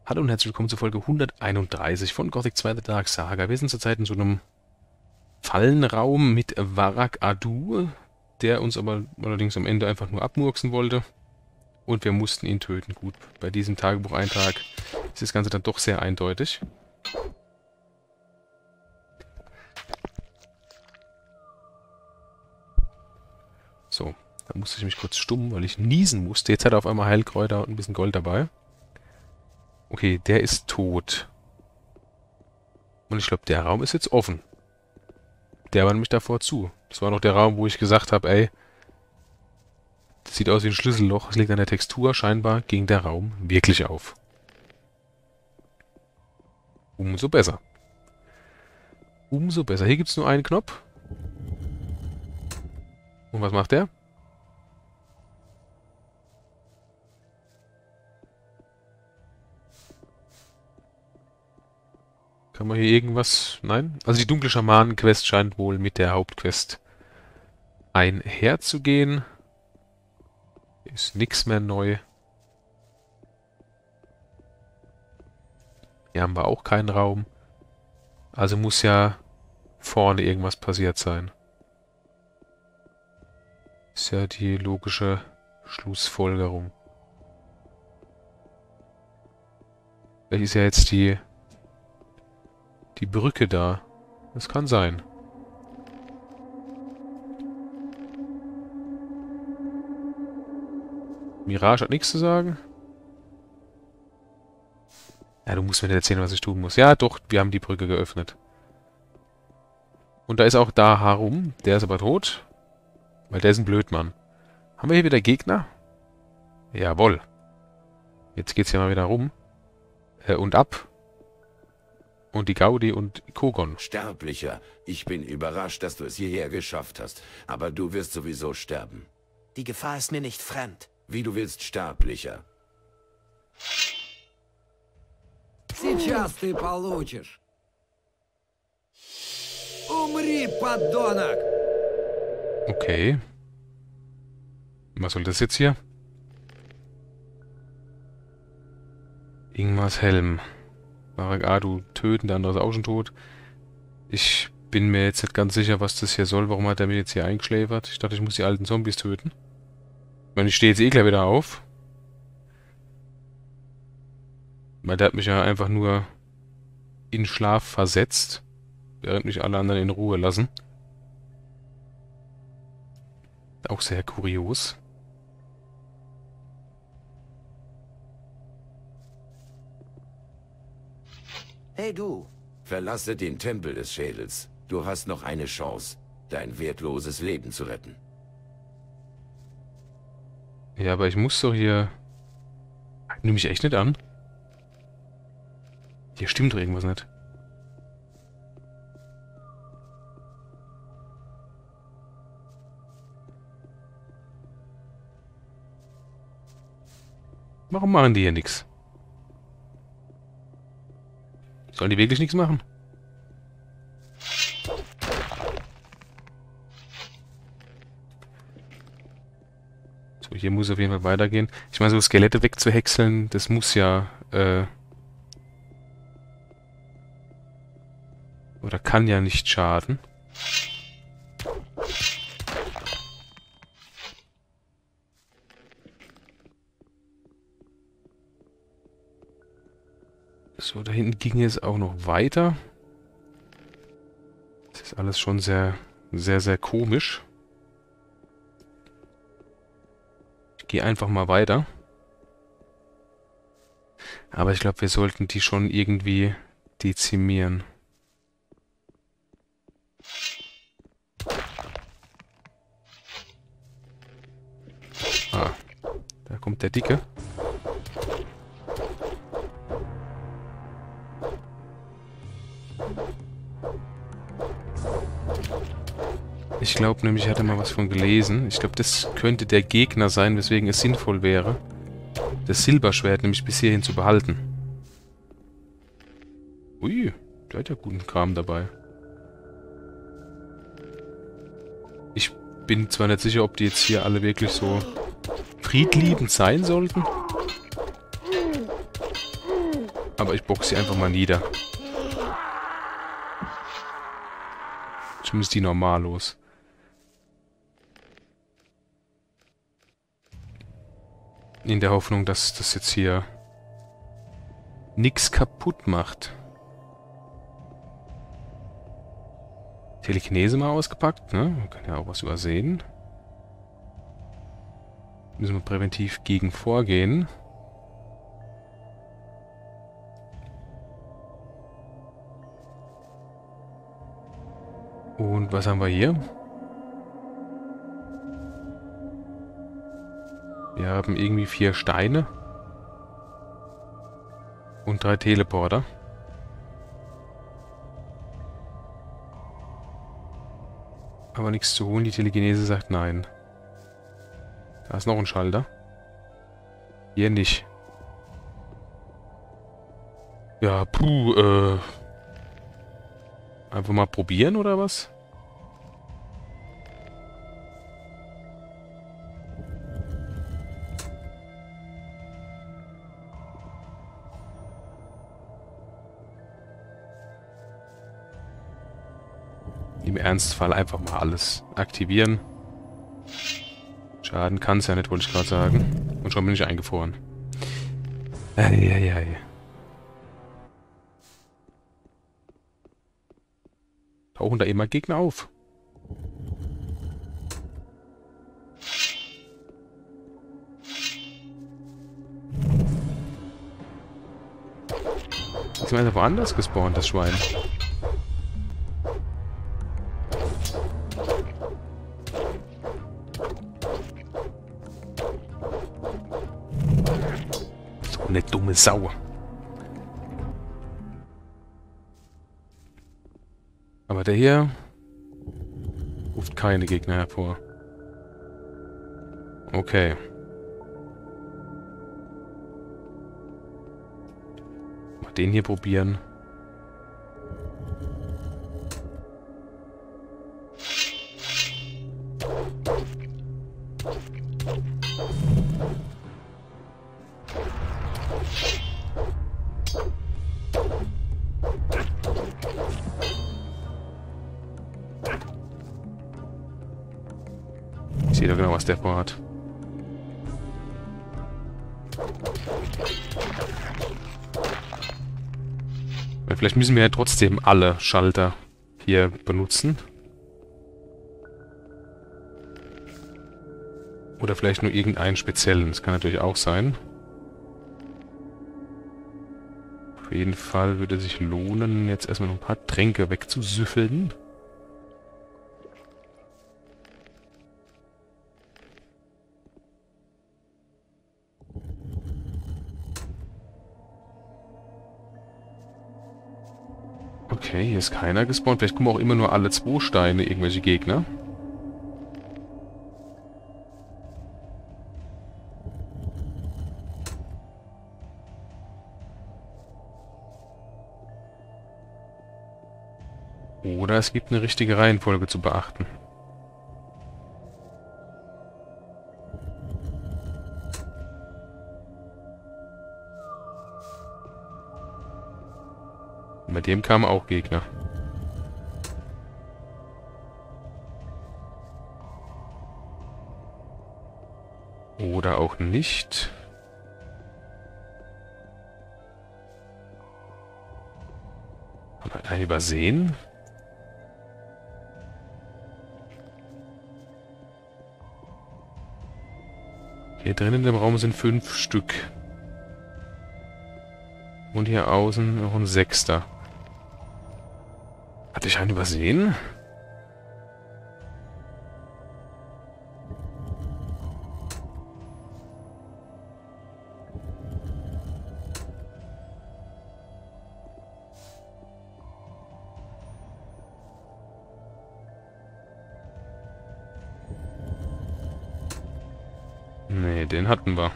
Hallo und herzlich willkommen zur Folge 131 von Gothic 2 The Dark Saga. Wir sind zurzeit in so einem Fallenraum mit Varag Adu, der uns aber allerdings am Ende einfach nur abmurksen wollte. Und wir mussten ihn töten. Gut, bei diesem Tagebucheintrag ist das Ganze dann doch sehr eindeutig. So, da musste ich mich kurz stummen, weil ich niesen musste. Jetzt hat er auf einmal Heilkräuter und ein bisschen Gold dabei. Okay, der ist tot. Und ich glaube, der Raum ist jetzt offen. Der war nämlich davor zu. Das war noch der Raum, wo ich gesagt habe, ey, das sieht aus wie ein Schlüsselloch. Es liegt an der Textur. Scheinbar ging der Raum wirklich auf. Umso besser. Umso besser. Hier gibt es nur einen Knopf. Und was macht der? Kann man hier irgendwas... Nein? Also die dunkle Schamanen-Quest scheint wohl mit der Hauptquest einherzugehen. Ist nichts mehr neu. Hier haben wir auch keinen Raum. Also muss ja vorne irgendwas passiert sein. Ist ja die logische Schlussfolgerung. Vielleicht ist ja jetzt die Brücke da. Das kann sein. Mirage hat nichts zu sagen. Ja, du musst mir nicht erzählen, was ich tun muss. Ja, doch, wir haben die Brücke geöffnet. Und da ist auch da Harum. Der ist aber tot. Weil der ist ein Blödmann. Haben wir hier wieder Gegner? Jawohl. Jetzt geht's hier mal wieder rum. Und ab. Und die Gaudi und Kogon. Sterblicher, ich bin überrascht, dass du es hierher geschafft hast. Aber du wirst sowieso sterben. Die Gefahr ist mir nicht fremd. Wie du willst, Sterblicher. Сейчас ты получишь. Умри, подонок! Okay. Was soll das jetzt hier? Ingmars Helm. Varag Adu töten, der andere ist auch schon tot. Ich bin mir jetzt nicht ganz sicher, was das hier soll. Warum hat er mich jetzt hier eingeschläfert? Ich dachte, ich muss die alten Zombies töten. Ich meine, ich stehe jetzt eh gleich wieder auf. Weil der hat mich ja einfach nur in Schlaf versetzt, während mich alle anderen in Ruhe lassen. Auch sehr kurios. Hey du, Verlasse den Tempel des Schädels. Du hast noch eine Chance, dein wertloses Leben zu retten. Ja, aber ich muss doch hier... Nimm mich echt nicht an. Hier stimmt doch irgendwas nicht. Warum machen die hier nichts? Sollen die wirklich nichts machen? So, hier muss auf jeden Fall weitergehen. Ich meine, so Skelette wegzuhäckseln, das muss ja, oder kann ja nicht schaden. So, da hinten ging es auch noch weiter. Das ist alles schon sehr, sehr, sehr komisch. Ich gehe einfach mal weiter. Aber ich glaube, wir sollten die schon irgendwie dezimieren. Ah, da kommt der Dicke. Ich glaube nämlich, ich hatte mal was von gelesen. Ich glaube, das könnte der Gegner sein, weswegen es sinnvoll wäre, das Silberschwert nämlich bis hierhin zu behalten. Ui, der hat ja guten Kram dabei. Ich bin zwar nicht sicher, ob die jetzt hier alle wirklich so friedliebend sein sollten. Aber ich boxe sie einfach mal nieder. Zumindest die normallos. In der Hoffnung, dass das jetzt hier nichts kaputt macht. Telekinese mal ausgepackt, ne? Man kann ja auch was übersehen. Müssen wir präventiv gegen vorgehen. Und was haben wir hier? Wir haben irgendwie 4 Steine. Und 3 Teleporter. Aber nichts zu holen. Die Telekinese sagt nein. Da ist noch ein Schalter. Hier nicht. Ja, puh, einfach mal probieren, oder was? Im Ernstfall einfach mal alles aktivieren. Schaden kann es ja nicht, wollte ich gerade sagen. Und schon bin ich eingefroren. Eieiei. Tauchen da immer Gegner auf. Ist mir einfach woanders gespawnt, das Schwein. So eine dumme Sau. Aber der hier ruft keine Gegner hervor. Okay. Mal den hier probieren. Ich sehe doch genau, was der vorhat. Weil vielleicht müssen wir ja trotzdem alle Schalter hier benutzen. Oder vielleicht nur irgendeinen speziellen. Das kann natürlich auch sein. Auf jeden Fall würde es sich lohnen, jetzt erstmal noch ein paar Tränke wegzusüffeln. Okay, hier ist keiner gespawnt. Vielleicht kommen auch immer nur alle 2 Steine, irgendwelche Gegner. Oder es gibt eine richtige Reihenfolge zu beachten. Bei dem kamen auch Gegner. Oder auch nicht. Haben wir einen übersehen? Hier drinnen im Raum sind 5 Stück. Und hier außen noch ein 6. Hatte ich einen übersehen? Nee, den hatten wir.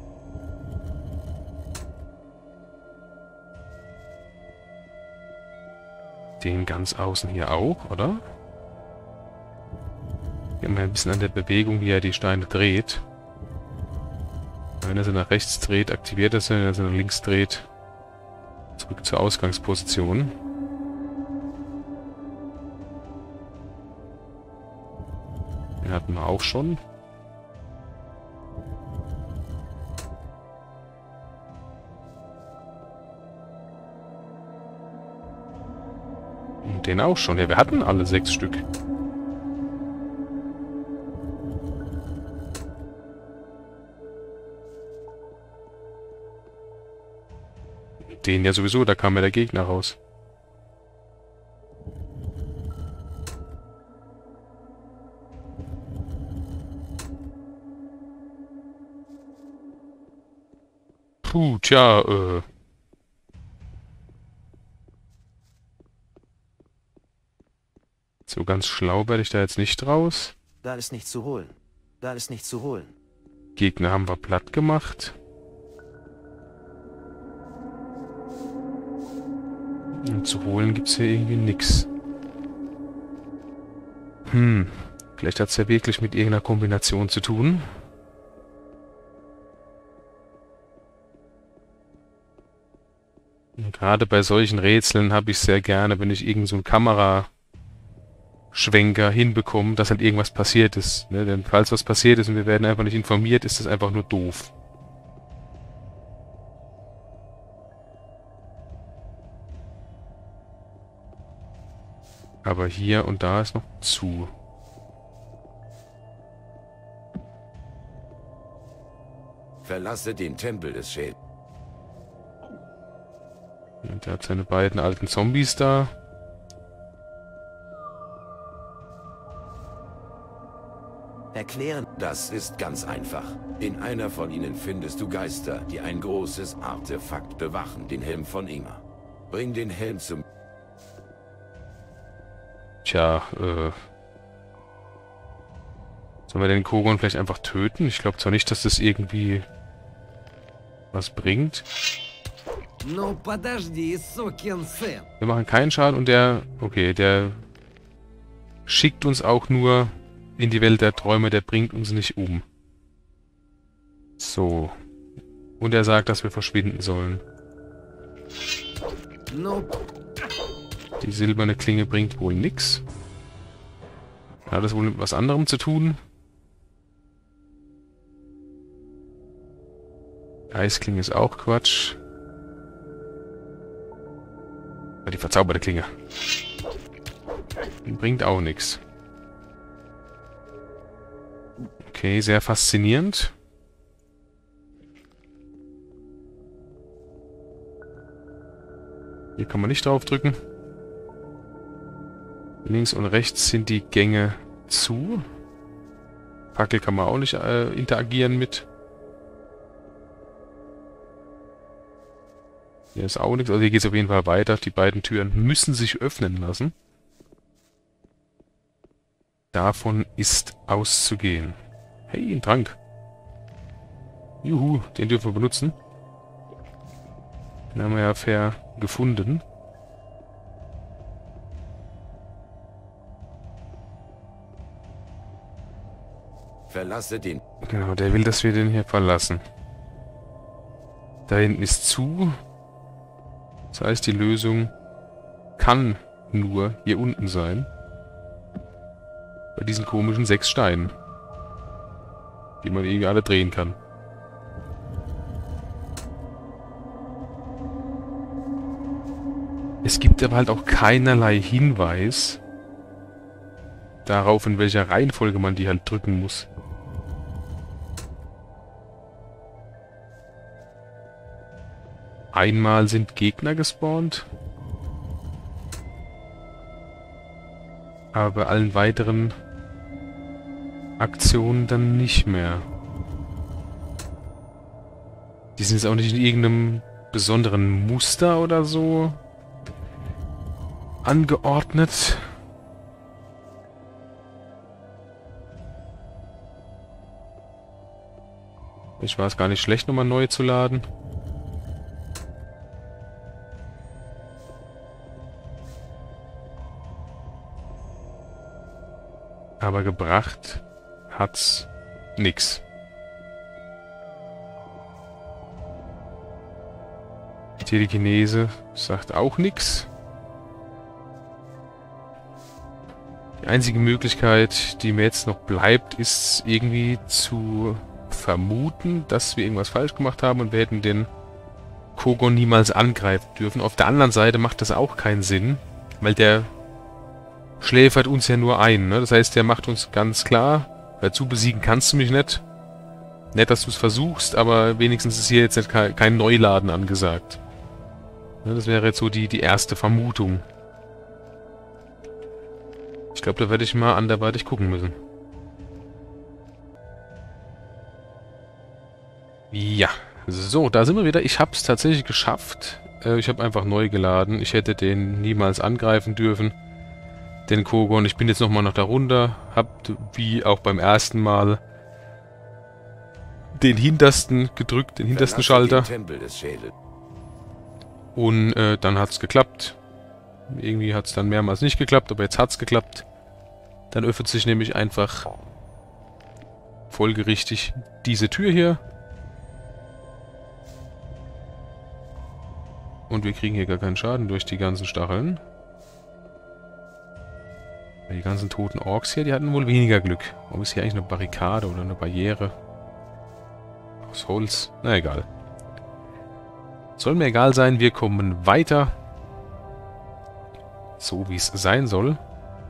Den ganz außen hier auch, oder? Hier haben wir ein bisschen an der Bewegung, wie er die Steine dreht. Wenn er sie nach rechts dreht, aktiviert er sie. Wenn er sie nach links dreht, Zurück zur Ausgangsposition. Den hatten wir auch schon. Und den auch schon. Ja, wir hatten alle 6 Stück. Den ja sowieso, da kam ja der Gegner raus. Puh, tja, so ganz schlau werde ich da jetzt nicht raus. Da ist nichts zu holen. Da ist nichts zu holen. Gegner haben wir platt gemacht. Und zu holen gibt es hier irgendwie nix. Vielleicht hat es ja wirklich mit irgendeiner Kombination zu tun. Und gerade bei solchen Rätseln habe ich sehr gerne, wenn ich irgend so einen Kameraschwenker hinbekomme, dass halt irgendwas passiert ist. Ne? Denn falls was passiert ist und wir werden einfach nicht informiert, ist das einfach nur doof. Aber hier und da ist noch zu. Verlasse den Tempel des Schädels. Und er hat seine beiden alten Zombies da. Erklären. Das ist ganz einfach. In einer von ihnen findest du Geister, die ein großes Artefakt bewachen, den Helm von Ingmar. Bring den Helm zum... Tja, sollen wir den Kogon vielleicht einfach töten? Ich glaube zwar nicht, dass das irgendwie was bringt. Ну подожди, сукин сын. Wir machen keinen Schaden und der... Okay, der schickt uns auch nur in die Welt der Träume, der bringt uns nicht um. So. Und er sagt, dass wir verschwinden sollen. Ну, Die silberne Klinge bringt wohl nix. Hat das wohl mit was anderem zu tun? Die Eisklinge ist auch Quatsch. Ja, die verzauberte Klinge. Die bringt auch nichts. Okay, sehr faszinierend. Hier kann man nicht draufdrücken. Links und rechts sind die Gänge zu. Fackel kann man auch nicht interagieren mit. Hier ist auch nichts. Also hier geht es auf jeden Fall weiter. Die beiden Türen müssen sich öffnen lassen. Davon ist auszugehen. Hey, ein Trank. Juhu, den dürfen wir benutzen. Den haben wir ja fair gefunden. Verlasse den... Genau, der will, dass wir den hier verlassen. Da hinten ist zu. Das heißt, die Lösung kann nur hier unten sein. Bei diesen komischen 6 Steinen. Die man irgendwie alle drehen kann. Es gibt aber halt auch keinerlei Hinweis darauf, in welcher Reihenfolge man die halt drücken muss. Einmal sind Gegner gespawnt. Aber bei allen weiteren Aktionen dann nicht mehr. Die sind jetzt auch nicht in irgendeinem besonderen Muster oder so angeordnet. Ich war es gar nicht schlecht, nochmal neu zu laden. Aber gebracht hat's nix. Telekinese sagt auch nichts. Die einzige Möglichkeit, die mir jetzt noch bleibt, ist irgendwie zu vermuten, dass wir irgendwas falsch gemacht haben und wir hätten den Kogon niemals angreifen dürfen. Auf der anderen Seite macht das auch keinen Sinn, weil der schläfert uns ja nur ein, ne? Das heißt, der macht uns ganz klar, dazu besiegen kannst du mich nicht. Nett, dass du es versuchst, aber wenigstens ist hier jetzt nicht kein Neuladen angesagt. Ne, das wäre jetzt so die erste Vermutung. Ich glaube, da werde ich mal anderweitig gucken müssen. Ja, so, da sind wir wieder. Ich habe es tatsächlich geschafft. Ich habe einfach neu geladen. Ich hätte den niemals angreifen dürfen. Den Kogon. Ich bin jetzt nochmal nach da runter. Hab, wie auch beim ersten Mal, den hintersten gedrückt, den hintersten Schalter. Und dann hat's geklappt. Irgendwie hat's dann mehrmals nicht geklappt, aber jetzt hat's geklappt. Dann öffnet sich nämlich einfach folgerichtig diese Tür hier. Und wir kriegen hier gar keinen Schaden durch die ganzen Stacheln. Die ganzen toten Orks hier, die hatten wohl weniger Glück. Warum ist hier eigentlich eine Barrikade oder eine Barriere? Aus Holz. Na egal. Soll mir egal sein, wir kommen weiter. So wie es sein soll.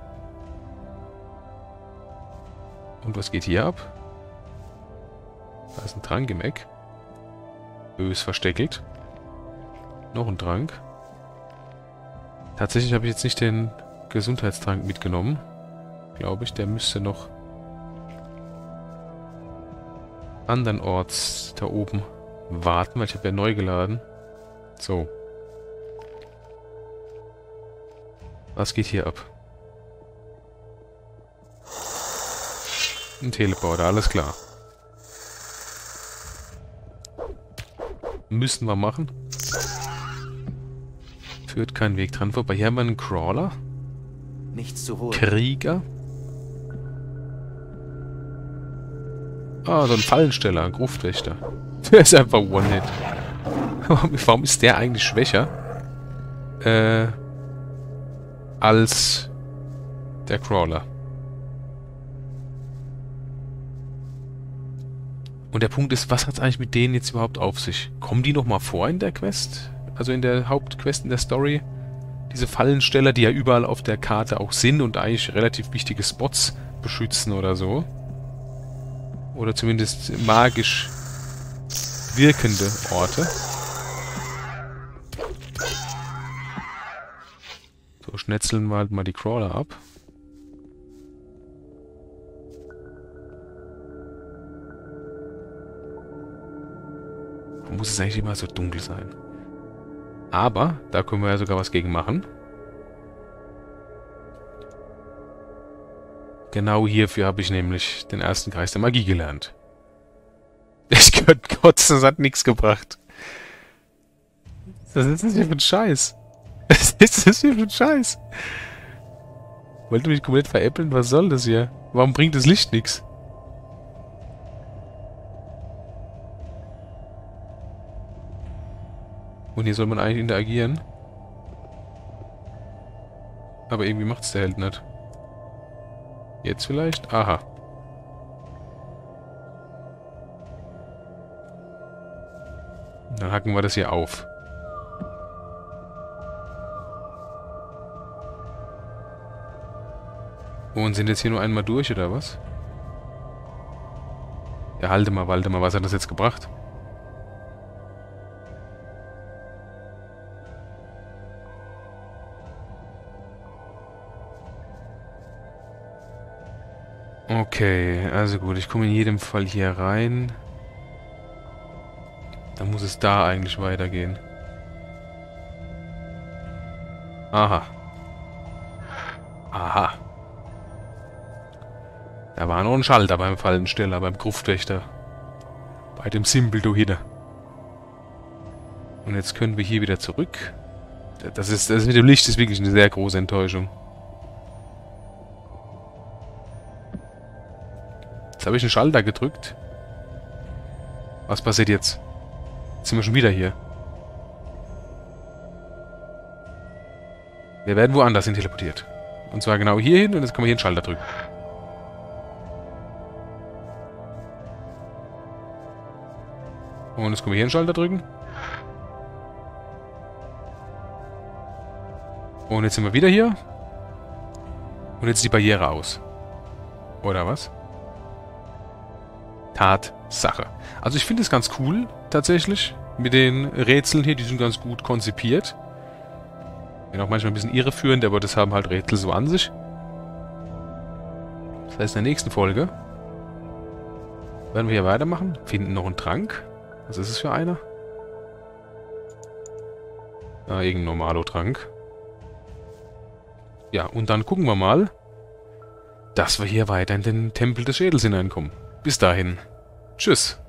Und was geht hier ab? Da ist ein Trank im Eck. Bös versteckelt. Noch ein Trank. Tatsächlich habe ich jetzt nicht den Gesundheitstrank mitgenommen. Glaube ich, der müsste noch andernorts da oben warten, weil ich habe ja neu geladen. So. Was geht hier ab? Ein Teleporter, alles klar. Müssen wir machen. Führt kein Weg dran vorbei. Hier haben wir einen Crawler. Nichts zu holen. Krieger. Ah, so ein Fallensteller, ein Gruftwächter. Der ist einfach One-Hit. Warum ist der eigentlich schwächer? Als der Crawler. Und der Punkt ist, was hat es eigentlich mit denen jetzt überhaupt auf sich? Kommen die nochmal vor in der Quest? Also in der Hauptquest, in der Story? Diese Fallensteller, die ja überall auf der Karte auch sind und eigentlich relativ wichtige Spots beschützen oder so. Oder zumindest magisch wirkende Orte. So, schnetzeln wir halt mal die Crawler ab. Muss es eigentlich immer so dunkel sein. Aber, da können wir ja sogar was gegen machen. Genau hierfür habe ich nämlich den ersten Kreis der Magie gelernt. Ich könnte kotzen, das hat nichts gebracht. Was ist das hier für ein Scheiß? Was ist das hier für ein Scheiß? Wollt ihr mich komplett veräppeln? Was soll das hier? Warum bringt das Licht nichts? Und hier soll man eigentlich interagieren. Aber irgendwie macht's der Held nicht. Jetzt vielleicht? Aha. Dann hacken wir das hier auf. Und sind jetzt hier nur einmal durch, oder was? Ja, halte mal, was hat das jetzt gebracht? Okay, also gut, ich komme in jedem Fall hier rein. Dann muss es da eigentlich weitergehen. Aha. Aha. Da war noch ein Schalter beim Fallensteller, beim Gruftwächter. Bei dem Simbeldohide. Und jetzt können wir hier wieder zurück. Das mit dem Licht ist wirklich eine sehr große Enttäuschung. Jetzt habe ich einen Schalter gedrückt. Was passiert jetzt? Jetzt sind wir schon wieder hier. Wir werden woanders hin teleportiert. Und zwar genau hier hin und jetzt können wir hier einen Schalter drücken. Und jetzt können wir hier einen Schalter drücken. Und jetzt sind wir wieder hier. Und jetzt ist die Barriere aus. Oder was? Tatsache. Also ich finde es ganz cool, tatsächlich. Mit den Rätseln hier, die sind ganz gut konzipiert. Bin auch manchmal ein bisschen irreführend, aber das haben halt Rätsel so an sich. Das heißt, in der nächsten Folge werden wir hier weitermachen. Finden noch einen Trank. Was ist es für einer? Ah, irgendein Normalo-Trank. Ja, und dann gucken wir mal, dass wir hier weiter in den Tempel des Schädels hineinkommen. Bis dahin. Tschüss.